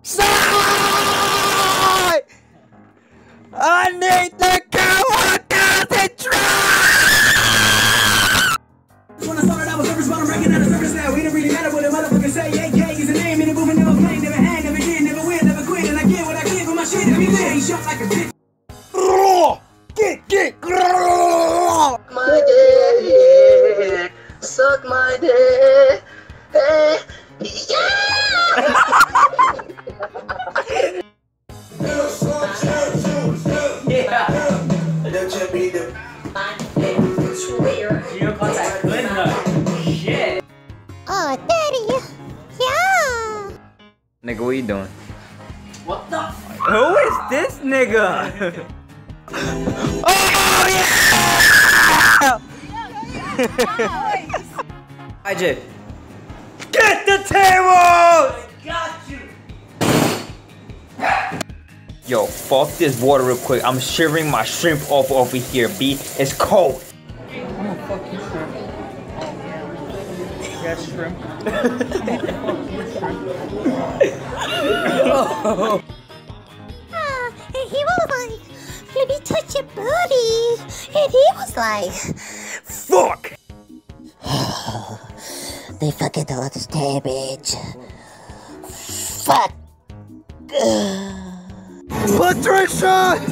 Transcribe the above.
Side! I need to go on concentrate! When I started, I was nervous, but I'm breaking out of service now. We don't really matter what a motherfucker say. AK is a name in the movement, never play, never hang, never did, never win, never quit. And I get what I get for my shit every day. Ain't shot like a bitch. Get. My dick, suck my dick. Hey, yeah! Oh, daddy. Yeah. Nigga, what you doing? What the? Who is this nigga? Oh yeah! IJ, get the table! Got you. Yo, fuck this water real quick. I'm shivering my shrimp off over here, B. It's cold. I'm gonna fuck you, shrimp. Yeah, shrimp. And he was like, let me touch your booty. And he was like, Fuck! they fucking don't understand, bitch. Fuck. Patricia!